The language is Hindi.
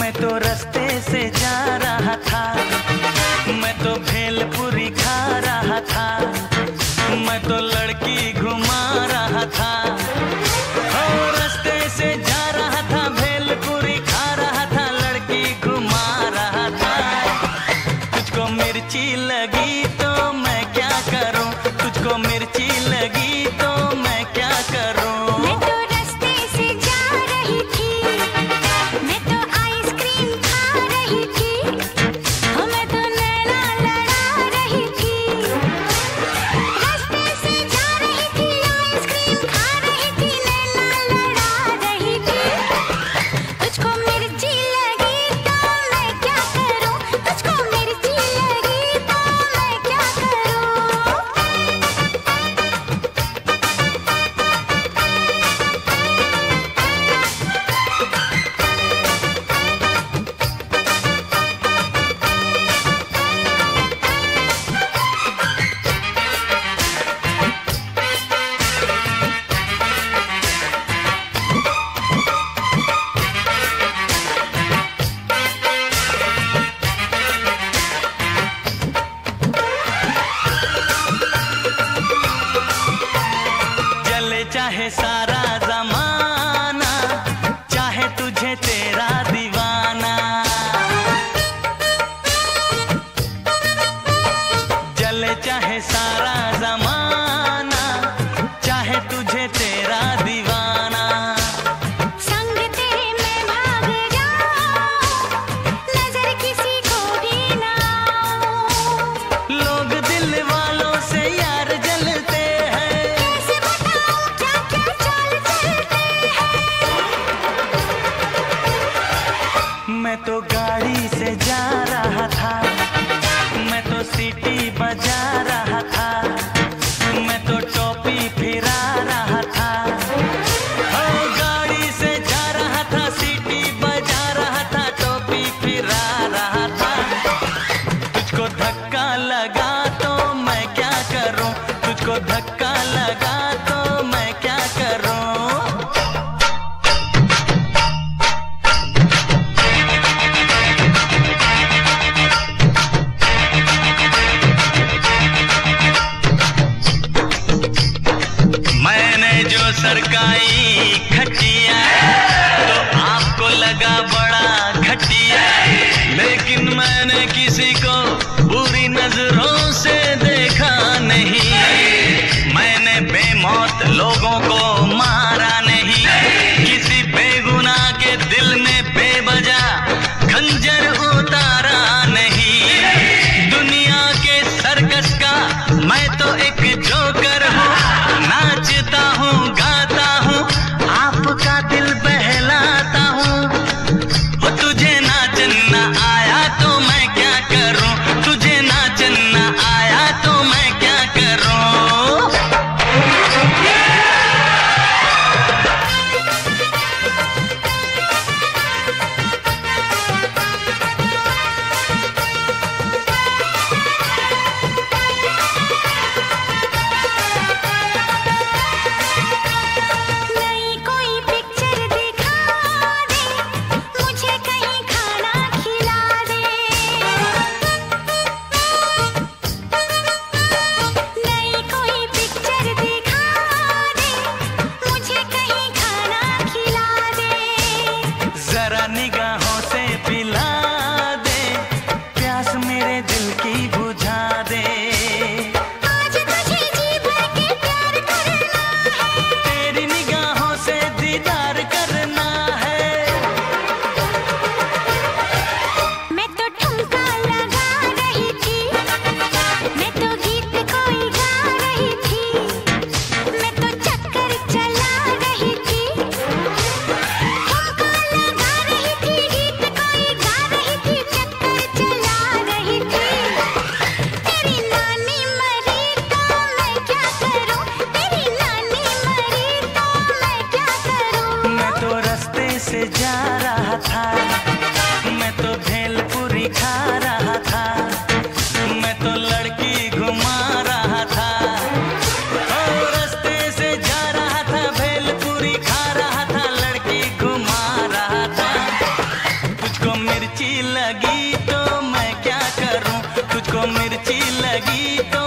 मैं तो रास्ते से जा रहा था, मैं तो भेलपुरी खा रहा था, मैं तो लड़की घुमा रहा था। ओ रास्ते से जा रहा था, भेलपुरी खा रहा था, लड़की घुमा रहा था। तुझको मिर्ची लगी तो मैं क्या करूं, तुझको मिर्ची लगी तो मैं क्या करूं। मैं तो रास्ते से जा रही थी, मैं तो आइसक्रीम खा रही थी, मैं तो नैना लड़ा रही थी। रास्ते से जा रही थी, आइसक्रीम खा रही थी, नैना लड़ा रही थी। तुझको मिर्ची लगी तो मैं क्या करूं, तुझको मिर्ची लगी तो मैं क्या करूं। चले चाहे सारा जमाना, चाहे तुझे तेरा दीवाना, चले चाहे सारा जमाना, चाहे तुझे तेरा दीवाना। संग तेरे मैं भाग जाऊं, नजर किसी को भी ना आऊं। लोग दिल वालों से यार जलते हैं, कैसे बताऊं क्या क्या चाल चलते हैं। मैं तो गाड़ी से जा रहा था, मैं तो सीटी बजा रहा था, मैं तो टोपी फिरा रहा था। ओ गाड़ी से जा रहा था, सीटी बजा रहा था, टोपी फिरा रहा था। तुझको धक्का लगा तो मैं क्या करूं, तुझको धक्का लगा तो मैं क्या करूं। मैंने जो सरकाई खटिया तो आपको लगा बड़ा घटिया, लेकिन मैंने किसी को बुरी नजरों से देखा नहीं। मैंने बेमौत लोगों को मारा नहीं, किसी बेगुनाह के दिल में बेवजह खंजर उतारा नहीं। दुनिया के सर्कस का मैं तो एक जोकर हूँ, नाचता हूँ गाता हूँ, आपका दिल बहलाता हूँ। हो तुझे नाचना आया तो मैं क्या करूँ, तुझे नाचना आया तो मैं क्या करूँ। लगी तो मैं क्या करूं, तुझको मिर्ची लगी तो